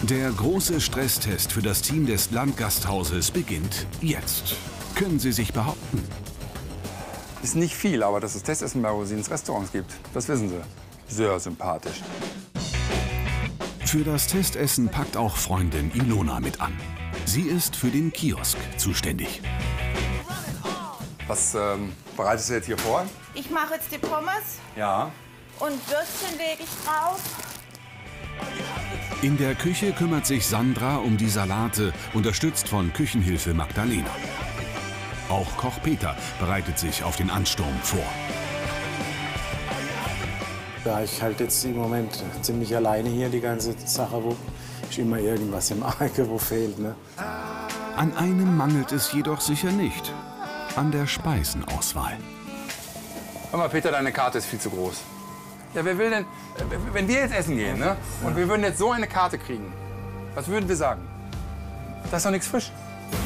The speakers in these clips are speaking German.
Der große Stresstest für das Team des Landgasthauses beginnt jetzt. Können Sie sich behaupten? Ist nicht viel, aber dass es Testessen bei Rosins Restaurants gibt, das wissen Sie. Sehr sympathisch. Für das Testessen packt auch Freundin Ilona mit an. Sie ist für den Kiosk zuständig. Was bereitest du jetzt hier vor? Ich mache jetzt die Pommes Ja. und Würstchen lege ich drauf. In der Küche kümmert sich Sandra um die Salate, unterstützt von Küchenhilfe Magdalena. Auch Koch Peter bereitet sich auf den Ansturm vor. Ja, ich halte jetzt im Moment ziemlich alleine hier die ganze Sache, wo ist immer irgendwas im Arge, wo fehlt. Ne? An einem mangelt es jedoch sicher nicht. An der Speisenauswahl. Hör mal, Peter, deine Karte ist viel zu groß. Ja, wer will denn, wenn wir jetzt essen gehen, ne? Und wir würden jetzt so eine Karte kriegen, was würden wir sagen? Da ist doch nichts frisch.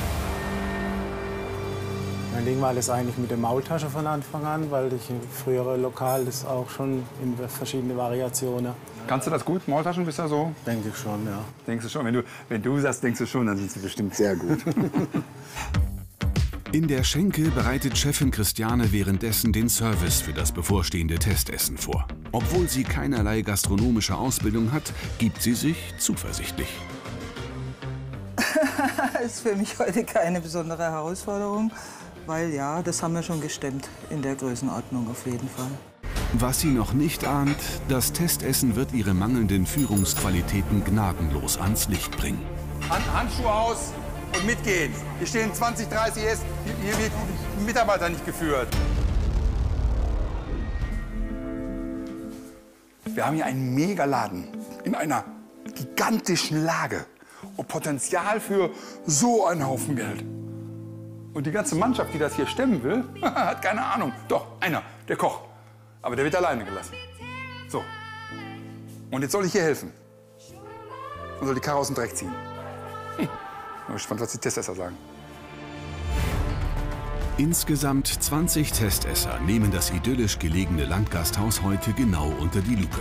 Dann legen wir alles eigentlich mit der Maultasche von Anfang an, weil ich im früheren Lokal das auch schon in verschiedene Variationen. Kannst du das gut? Maultaschen bist du so? Denke ich schon, ja. Denkst du schon? Wenn du sagst, denkst du schon, dann sind sie bestimmt sehr gut. In der Schenke bereitet Chefin Christiane währenddessen den Service für das bevorstehende Testessen vor. Obwohl sie keinerlei gastronomische Ausbildung hat, gibt sie sich zuversichtlich. Ist für mich heute keine besondere Herausforderung, weil ja, das haben wir schon gestemmt in der Größenordnung auf jeden Fall. Was sie noch nicht ahnt, das Testessen wird ihre mangelnden Führungsqualitäten gnadenlos ans Licht bringen. Handschuhe aus und mitgehen. Hier stehen 20, 30 S. Hier wird ein Mitarbeiter nicht geführt. Wir haben hier einen Megaladen in einer gigantischen Lage und Potenzial für so einen Haufen Geld. Und die ganze Mannschaft, die das hier stemmen will, hat keine Ahnung. Doch, einer, der Koch. Aber der wird alleine gelassen. So. Und jetzt soll ich hier helfen. Und soll die Karre aus dem Dreck ziehen. Ich bin gespannt, was die Testesser sagen. Insgesamt 20 Testesser nehmen das idyllisch gelegene Landgasthaus heute genau unter die Lupe.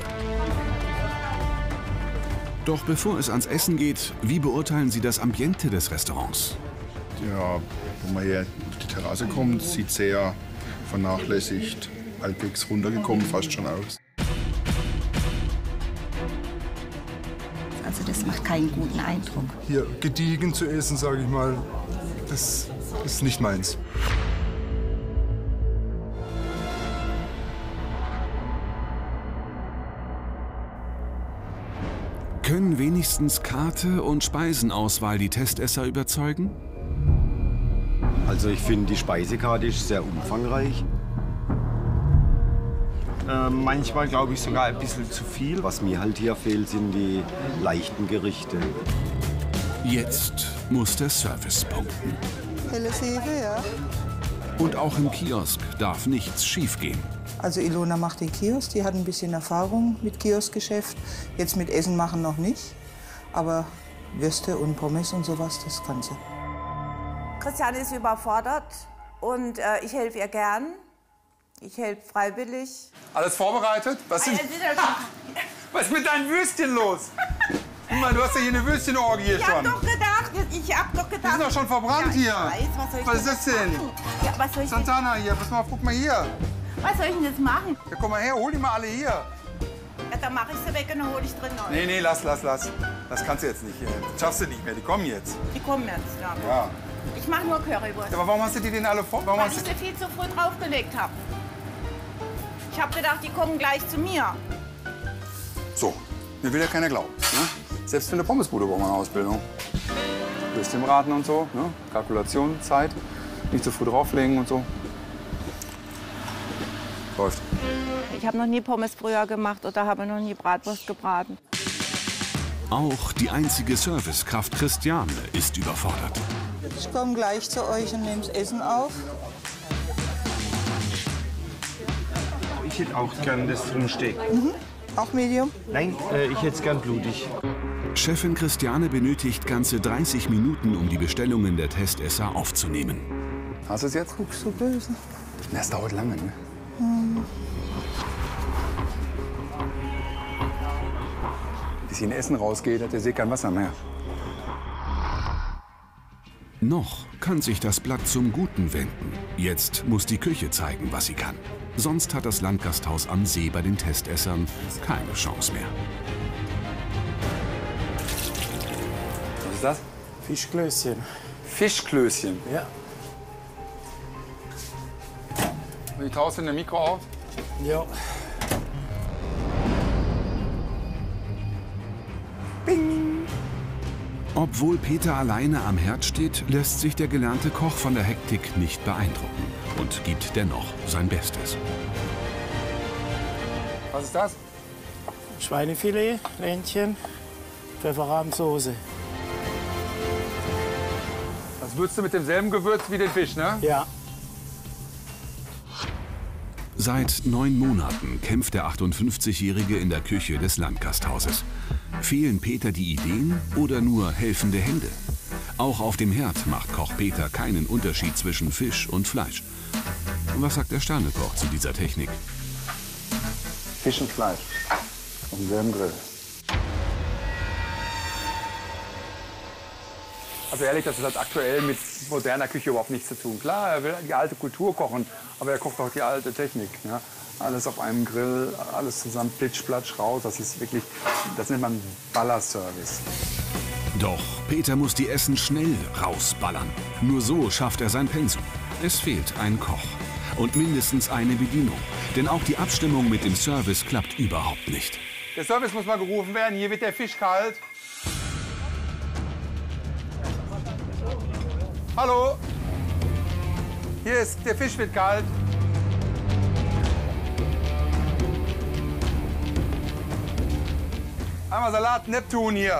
Doch bevor es ans Essen geht, wie beurteilen Sie das Ambiente des Restaurants? Ja, wenn man hier auf die Terrasse kommt, sieht sehr vernachlässigt, halbwegs runtergekommen fast schon aus. Also das macht keinen guten Eindruck. Hier gediegen zu essen, sage ich mal, das ist nicht meins. Können wenigstens Karte und Speisenauswahl die Testesser überzeugen? Also ich finde, die Speisekarte ist sehr umfangreich. Manchmal glaube ich sogar ein bisschen zu viel. Was mir halt hier fehlt, sind die leichten Gerichte. Jetzt muss der Service punkten. Helle Säge, ja. Und auch im Kiosk darf nichts schiefgehen. Also Ilona macht den Kiosk, die hat ein bisschen Erfahrung mit Kioskgeschäft. Jetzt mit Essen machen noch nicht, aber Würste und Pommes und sowas, das kann sie. Christiane ist überfordert und ich helfe ihr gern. Ich helfe freiwillig. Alles vorbereitet? Was ist mit deinen Würstchen los? Guck mal, du hast ja hier eine Würstchenorgie hier schon. Ich hab doch gedacht. Die sind doch schon verbrannt hier. Was ist das denn? Ja, was soll ich denn? Santana hier, pass mal auf, guck mal hier. Was soll ich denn jetzt machen? Ja, komm mal her, hol die mal alle hier. Ja, dann mache ich sie weg und dann hole ich drin neu. Nee, lass. Das kannst du jetzt nicht. Das schaffst du nicht mehr, die kommen jetzt. Die kommen jetzt, ja. Ja. Ich mache nur Currywurst. Aber warum hast du die denn alle vor? Weil ich sie viel zu früh draufgelegt habe. Ich habe gedacht, die kommen gleich zu mir. So, mir will ja keiner glauben. Ne? Selbst für eine Pommesbude braucht man eine Ausbildung. Würstchenbraten und so, ne? Kalkulation, Zeit, nicht zu früh drauflegen und so. Läuft. Ich habe noch nie Pommes früher gemacht oder habe noch nie Bratwurst gebraten. Auch die einzige Servicekraft Christiane ist überfordert. Ich komme gleich zu euch und nehme das Essen auf. Ich hätte auch gern das Rumsteak. Auch Medium? Nein, ich hätte es gern blutig. Chefin Christiane benötigt ganze 30 Minuten, um die Bestellungen der Testesser aufzunehmen. Hast du es jetzt? Guckst du böse? Das dauert lange, ne? Bis hier ein Essen rausgeht, hat der See kein Wasser mehr. Noch kann sich das Blatt zum Guten wenden. Jetzt muss die Küche zeigen, was sie kann. Sonst hat das Landgasthaus am See bei den Testessern keine Chance mehr. Was ist das? Fischklößchen. Fischklößchen. Ja. Und die taust du in der Mikro auf? Ja. Bing! Obwohl Peter alleine am Herd steht, lässt sich der gelernte Koch von der Hektik nicht beeindrucken und gibt dennoch sein Bestes. Was ist das? Schweinefilet, Ländchen, Pfefferrahmsoße. Das würzt du mit demselben Gewürz wie den Fisch, ne? Ja. Seit 9 Monaten kämpft der 58-Jährige in der Küche des Landgasthauses. Fehlen Peter die Ideen oder nur helfende Hände? Auch auf dem Herd macht Koch Peter keinen Unterschied zwischen Fisch und Fleisch. Was sagt der Sternekoch zu dieser Technik? Fisch und Fleisch. Auf demselben Grill. Also ehrlich, das hat aktuell mit moderner Küche überhaupt nichts zu tun. Klar, er will die alte Kultur kochen, aber er kocht auch die alte Technik. Ne? Alles auf einem Grill, alles zusammen, plitsch, platsch, raus. Das ist wirklich, das nennt man Ballerservice. Doch Peter muss die Essen schnell rausballern. Nur so schafft er sein Pensum. Es fehlt ein Koch und mindestens eine Bedienung. Denn auch die Abstimmung mit dem Service klappt überhaupt nicht. Der Service muss mal gerufen werden. Hier wird der Fisch kalt. Hallo? Hier ist, der Fisch wird kalt. Einmal Salat Neptun hier.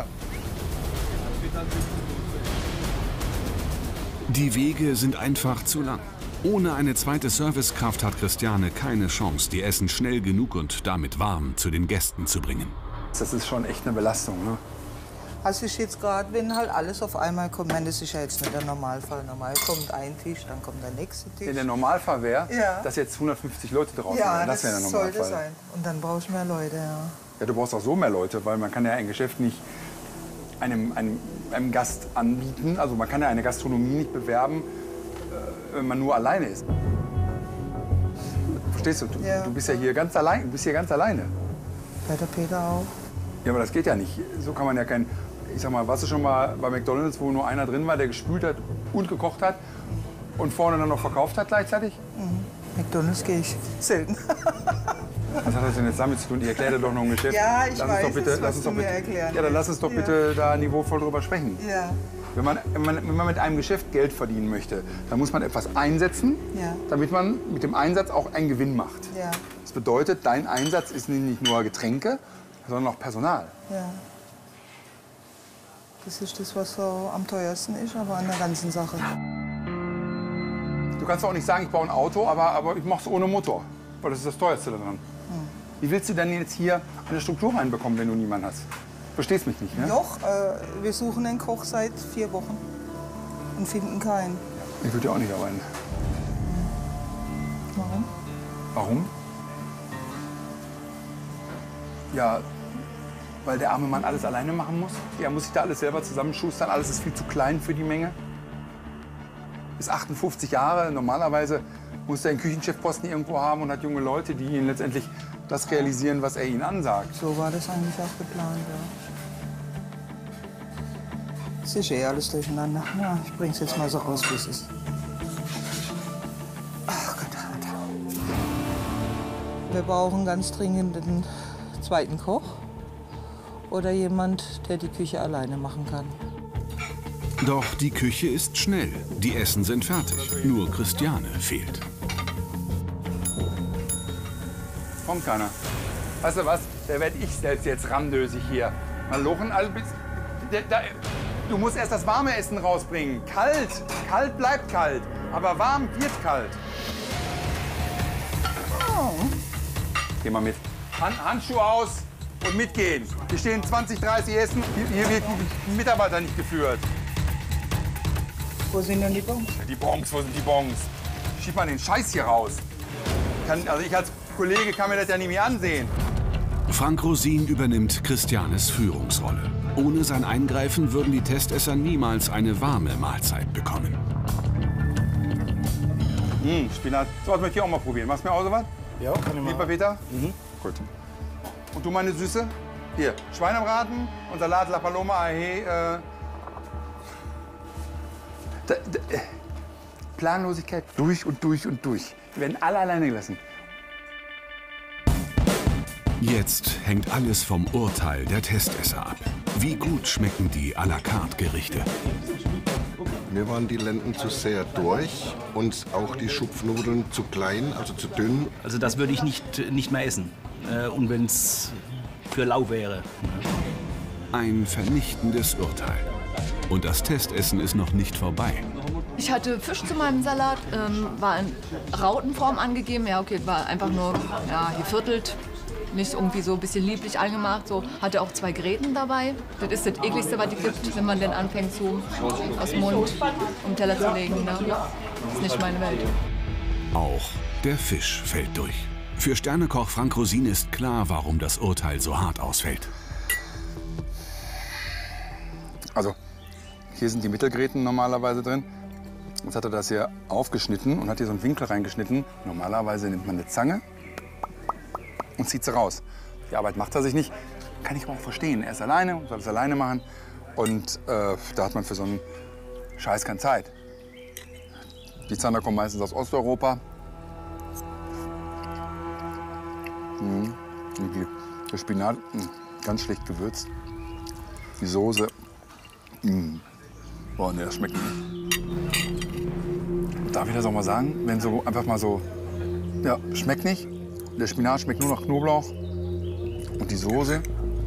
Die Wege sind einfach zu lang. Ohne eine zweite Servicekraft hat Christiane keine Chance, die Essen schnell genug und damit warm zu den Gästen zu bringen. Das ist schon echt eine Belastung, ne? Also ich jetzt gerade, wenn halt alles auf einmal kommt, ich meine, das ist ja jetzt nicht der Normalfall. Normal kommt ein Tisch, dann kommt der nächste Tisch. Der Normalfall wäre, Ja. dass jetzt 150 Leute draußen Ja, wären. das wäre der Normalfall. sollte sein. Und dann brauchst du mehr Leute, ja. Ja, du brauchst auch so mehr Leute, weil man kann ja ein Geschäft nicht einem Gast anbieten. Also man kann ja eine Gastronomie nicht bewerben, wenn man nur alleine ist. Verstehst du? Ja. Du bist ja hier ganz allein. Du bist hier ganz alleine. Bei der Peter auch. Ja, aber das geht ja nicht. So kann man ja kein. Ich sag mal, warst du schon mal bei McDonald's, wo nur einer drin war, der gespült hat und gekocht hat und vorne dann noch verkauft hat gleichzeitig? Mhm. McDonald's gehe ich selten. Was hat das denn jetzt damit zu tun? Ich erkläre dir doch noch ein Geschäft. Ja, ich lass weiß uns doch bitte, es, was du mir erklären Ja, dann lass uns doch willst. bitte da niveauvoll drüber sprechen. Ja. Wenn man mit einem Geschäft Geld verdienen möchte, dann muss man etwas einsetzen, Ja. damit man mit dem Einsatz auch einen Gewinn macht. Ja. Das bedeutet, dein Einsatz ist nicht nur Getränke, sondern auch Personal. Ja. Das ist das, was so am teuersten ist, aber an der ganzen Sache. Du kannst auch nicht sagen, ich baue ein Auto, aber ich mache es ohne Motor, weil das ist das Teuerste daran. Wie willst du denn jetzt hier eine Struktur reinbekommen, wenn du niemanden hast? Verstehst mich nicht, ne? Doch, wir suchen einen Koch seit 4 Wochen und finden keinen. Ich würde ja auch nicht arbeiten. Warum? Warum? Ja, weil der arme Mann alles alleine machen muss. Er muss sich da alles selber zusammenschustern. Alles ist viel zu klein für die Menge. Ist 58 Jahre. Normalerweise muss er einen Küchenchefposten irgendwo haben und hat junge Leute, die ihn letztendlich das realisieren, was er ihnen ansagt. So war das eigentlich auch geplant, ja. Es ist eh alles durcheinander. Ja, ich bring's jetzt mal so raus, wie es ist. Ach Gott, Gott. Wir brauchen ganz dringend einen zweiten Koch oder jemand, der die Küche alleine machen kann. Doch die Küche ist schnell. Die Essen sind fertig. Nur Christiane fehlt. Kommt keiner. Weißt du was? Da werde ich selbst jetzt randösig hier. Malochen, du musst erst das warme Essen rausbringen. Kalt. Kalt bleibt kalt. Aber warm wird kalt. Oh. Geh mal mit. Handschuhe aus und mitgehen. Hier stehen 20, 30 Essen. Hier wird die Mitarbeiter nicht geführt. Wo sind denn die Bons? Die Bons, wo sind die Bons? Schieb mal den Scheiß hier raus. Also ich als Kollege kann mir das ja nicht mehr ansehen. Frank Rosin übernimmt Christianes Führungsrolle. Ohne sein Eingreifen würden die Testesser niemals eine warme Mahlzeit bekommen. Spinat. So was möchte ich auch mal probieren. Machst du mir auch sowas? Ja, kann ich mal. Lieber Peter? Gut. Und du, meine Süße? Hier, Schweinebraten und Salat La Paloma. Planlosigkeit durch und durch und durch. Wir werden alle alleine gelassen. Jetzt hängt alles vom Urteil der Testesser ab. Wie gut schmecken die à la carte Gerichte? Mir waren die Lenden zu sehr durch und auch die Schupfnudeln zu klein, also zu dünn. Also das würde ich nicht mehr essen. Und wenn es für lau wäre. Ein vernichtendes Urteil. Und das Testessen ist noch nicht vorbei. Ich hatte Fisch zu meinem Salat, war in Rautenform angegeben. Ja, okay, war einfach nur geviertelt. Nicht irgendwie so ein bisschen lieblich angemacht. So. Hatte auch 2 Gräten dabei. Das ist das Ekligste, was es gibt, wenn man den anfängt, so aus dem Mund um den Teller zu legen. Ne? Das ist nicht meine Welt. Auch der Fisch fällt durch. Für Sternekoch Frank Rosin ist klar, warum das Urteil so hart ausfällt. Also, hier sind die Mittelgräten normalerweise drin. Jetzt hat er das hier aufgeschnitten und hat hier so einen Winkel reingeschnitten. Normalerweise nimmt man eine Zange und zieht sie raus. Die Arbeit macht er sich nicht. Kann ich aber auch verstehen. Er ist alleine und soll es alleine machen. Und da hat man für so einen Scheiß keine Zeit. Die Zander kommen meistens aus Osteuropa. Der Spinat, ganz schlecht gewürzt. Die Soße, boah, nee, das schmeckt nicht. Darf ich das auch mal sagen? Wenn so einfach mal so, ja, schmeckt nicht. Der Spinat schmeckt nur nach Knoblauch. Und die Soße.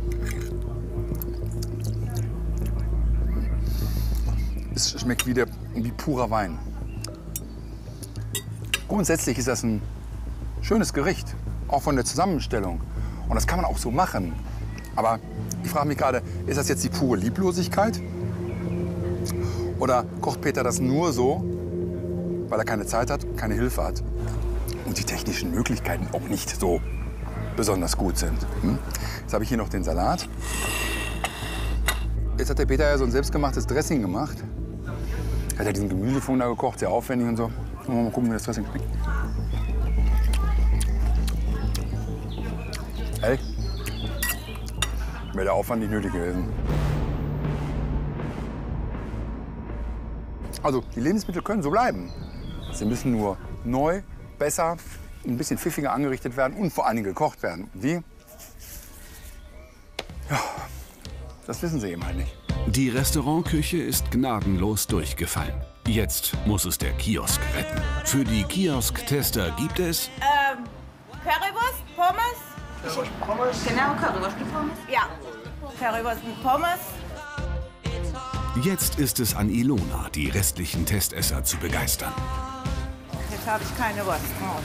Es schmeckt wie purer Wein. Grundsätzlich ist das ein schönes Gericht, auch von der Zusammenstellung. Und das kann man auch so machen. Aber ich frage mich gerade, ist das jetzt die pure Lieblosigkeit? Oder kocht Peter das nur so, weil er keine Zeit hat, keine Hilfe hat und die technischen Möglichkeiten auch nicht so besonders gut sind? Jetzt habe ich hier noch den Salat. Jetzt hat der Peter ja so ein selbstgemachtes Dressing gemacht. Er hat ja diesen Gemüsefond da gekocht, sehr aufwendig und so. Mal gucken, wie das Dressing schmeckt. Hey, wäre der Aufwand nicht nötig gewesen. Also, die Lebensmittel können so bleiben. Sie müssen nur neu, besser, ein bisschen pfiffiger angerichtet werden und vor allen Dingen gekocht werden. Wie? Ja, das wissen Sie eben halt nicht. Die Restaurantküche ist gnadenlos durchgefallen. Jetzt muss es der Kiosk retten. Für die Kiosk-Tester gibt es Currywurst, Pommes. Genau, Currywurst mit Pommes. Ja, Currywurst mit Pommes. Jetzt ist es an Ilona, die restlichen Testesser zu begeistern. Jetzt habe ich keine Wurst drauf.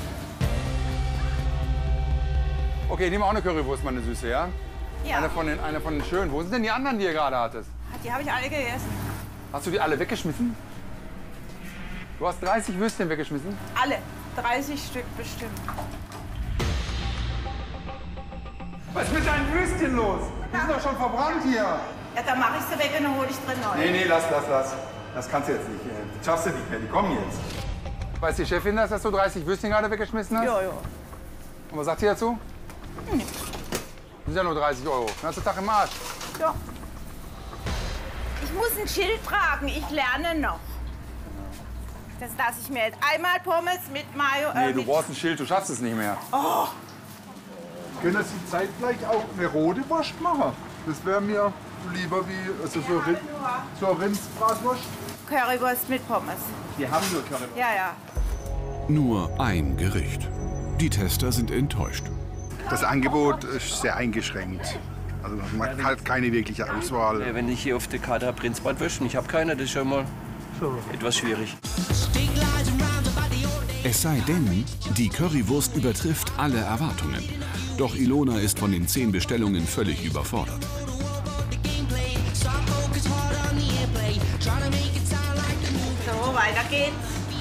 Okay, nehmen wir auch eine Currywurst, meine Süße, ja? Ja. Eine von den schönen. Wo sind denn die anderen, die ihr gerade hattest? Die habe ich alle gegessen. Hast du die alle weggeschmissen? Du hast 30 Würstchen weggeschmissen? Alle. 30 Stück bestimmt. Was ist mit deinen Würstchen los? Die sind doch schon verbrannt hier. Ja, dann mache ich sie weg und dann hole ich drin neu. Nee, lass. Das kannst du jetzt nicht. Das schaffst du nicht mehr. Die kommen jetzt. Weiß die Chefin, dass du 30 Würstchen gerade weggeschmissen hast? Ja. Und was sagt sie dazu? Nichts. Das sind ja nur 30 €. Dann hast du Tag im Arsch. Ja. Ich muss ein Schild tragen. Ich lerne noch. Das lasse ich mir jetzt einmal Pommes mit Mayo. Nee, du brauchst ein Schild. Du schaffst es nicht mehr. Oh. Können Sie zeitgleich auch eine rote Wurst machen? Das wäre mir lieber wie so Rindsbratwurst. Currywurst mit Pommes. Die haben nur Currywurst. Ja. Nur ein Gericht. Die Tester sind enttäuscht. Das Angebot ist sehr eingeschränkt. Also man hat keine wirkliche Auswahl. Wenn ich hier auf der Karte habe Rindsbratwurst und ich habe keine, das ist schon mal etwas schwierig. Es sei denn, die Currywurst übertrifft alle Erwartungen. Doch Ilona ist von den 10 Bestellungen völlig überfordert. So, weiter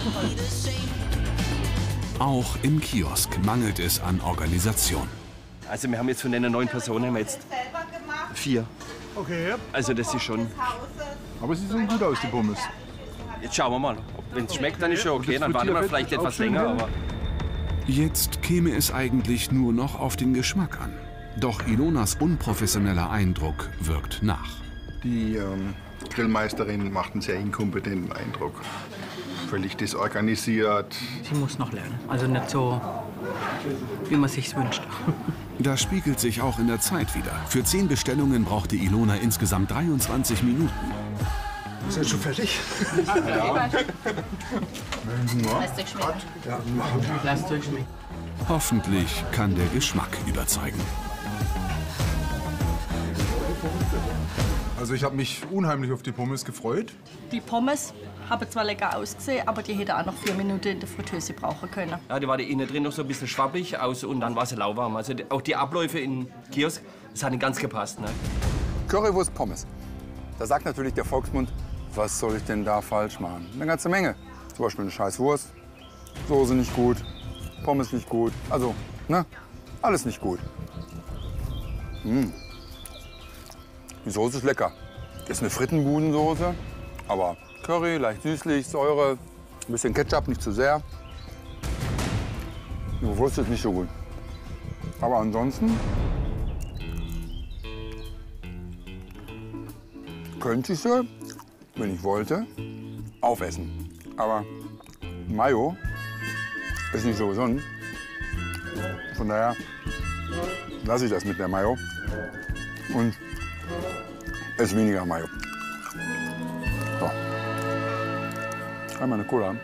geht's. Auch im Kiosk mangelt es an Organisation. Also wir haben jetzt von den 9 Personen haben wir jetzt 4. Okay. Also das ist schon... Aber sie sehen gut aus, die Pommes. Jetzt schauen wir mal. Wenn es schmeckt, dann ist schon okay. Dann warten wir vielleicht etwas länger. Aber Jetzt käme es eigentlich nur noch auf den Geschmack an. Doch Ilonas unprofessioneller Eindruck wirkt nach. Die Grillmeisterin macht einen sehr inkompetenten Eindruck. Völlig desorganisiert. Sie muss noch lernen. Also nicht so, wie man sich's wünscht. Das spiegelt sich auch in der Zeit wieder. Für 10 Bestellungen brauchte Ilona insgesamt 23 Minuten. Ist jetzt schon fertig? Ja. Lasst durchschmecken. Hoffentlich kann der Geschmack überzeugen. Also ich habe mich unheimlich auf die Pommes gefreut. Die Pommes haben zwar lecker ausgesehen, aber die hätte auch noch 4 Minuten in der Fritteuse brauchen können. ja, die war innen drin noch so ein bisschen schwabbig aus und dann war sie lauwarm. Also auch die Abläufe im Kiosk, das hat nicht ganz gepasst. Ne? Currywurst Pommes. Da sagt natürlich der Volksmund, was soll ich denn da falsch machen? Eine ganze Menge. Zum Beispiel eine scheiß Wurst, Soße nicht gut, Pommes nicht gut. Also, ne? Alles nicht gut. Die Soße ist lecker. Ist eine Frittenbudensoße, aber Curry, leicht süßlich, Säure, ein bisschen Ketchup, nicht zu sehr. Die Wurst ist nicht so gut. Aber ansonsten könnte ich sie, wenn ich wollte, aufessen. Aber Mayo ist nicht so gesund. Von daher lasse ich das mit der Mayo und esse weniger Mayo. So. Einmal eine Cola.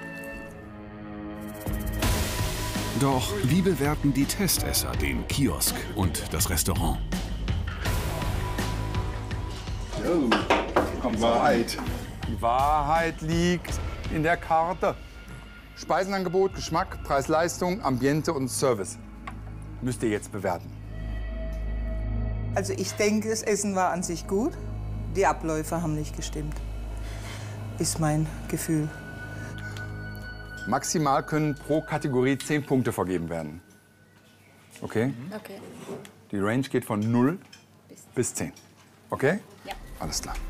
Doch wie bewerten die Testesser den Kiosk und das Restaurant? Die Wahrheit. Die Wahrheit liegt in der Karte. Speisenangebot, Geschmack, Preis-Leistung, Ambiente und Service. Müsst ihr jetzt bewerten. Also ich denke, das Essen war an sich gut. Die Abläufe haben nicht gestimmt. Ist mein Gefühl. Maximal können pro Kategorie 10 Punkte vergeben werden. Okay? Okay. Die Range geht von 0 bis 10. Okay? Ja. Alles klar.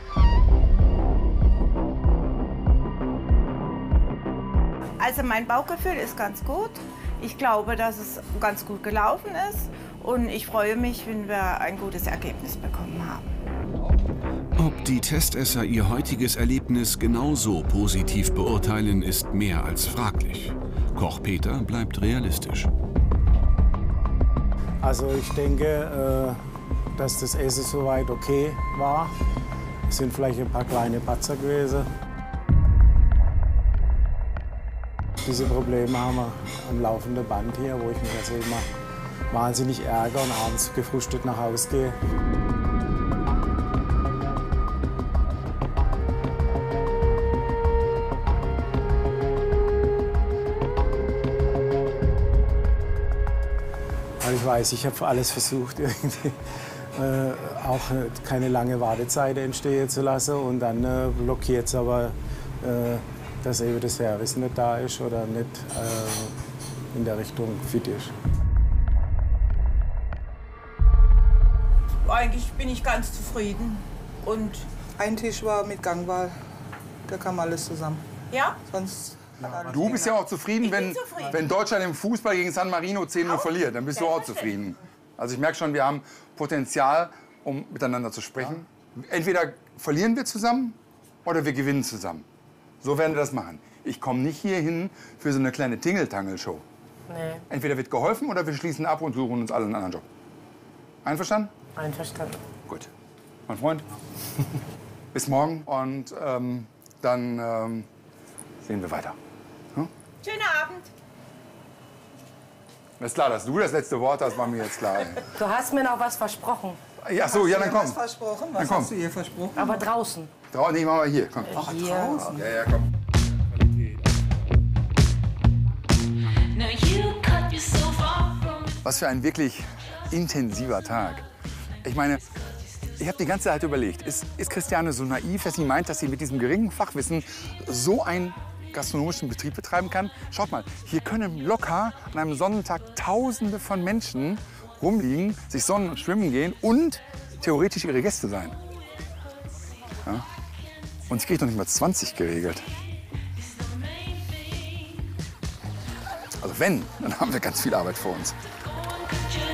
Also mein Bauchgefühl ist ganz gut. Ich glaube, dass es ganz gut gelaufen ist. Und ich freue mich, wenn wir ein gutes Ergebnis bekommen haben. Ob die Testesser ihr heutiges Erlebnis genauso positiv beurteilen, ist mehr als fraglich. Koch Peter bleibt realistisch. Also ich denke, dass das Essen soweit okay war. Es sind vielleicht ein paar kleine Patzer gewesen. Diese Probleme haben wir am laufenden Band hier, wo ich mich also immer wahnsinnig ärgere und abends gefrustet nach Hause gehe. Aber ich weiß, ich habe alles versucht, irgendwie auch keine lange Wartezeit entstehen zu lassen. Und dann blockiert es aber, dass eben der Service nicht da ist oder nicht in der Richtung fit ist. Eigentlich bin ich ganz zufrieden. Und ein Tisch war mit Gangwahl. Da kam alles zusammen. Ja? Sonst Du bist ja auch zufrieden, wenn Deutschland im Fußball gegen San Marino 10-0 verliert. Dann bist du auch zufrieden. Also ich merke schon, wir haben Potenzial, um miteinander zu sprechen. Entweder verlieren wir zusammen oder wir gewinnen zusammen. So werden wir das machen. Ich komme nicht hier hin für so eine kleine Tingeltangel-Show. Nee. Entweder wird geholfen oder wir schließen ab und suchen uns alle einen anderen Job. Einverstanden? Einverstanden. Gut. Mein Freund, bis morgen und dann sehen wir weiter. Hm? Schönen Abend. Ist klar, dass du das letzte Wort hast, war mir jetzt klar. Du hast mir noch was versprochen. Ja, so, ja, dann komm. Was versprochen? Dann Was komm. hast du ihr versprochen? Aber draußen. Nee, machen wir hier. Komm. Ach, draußen? Ja, ja, komm. Was für ein wirklich intensiver Tag. Ich meine, ich habe die ganze Zeit überlegt, ist Christiane so naiv, dass sie meint, dass sie mit diesem geringen Fachwissen so einen gastronomischen Betrieb betreiben kann? Schaut mal, hier können locker an einem Sonnentag Tausende von Menschen rumliegen, sich sonnen und schwimmen gehen und theoretisch ihre Gäste sein. Ja? Und sie kriegt noch nicht mal 20 geregelt. Also wenn, dann haben wir ganz viel Arbeit vor uns.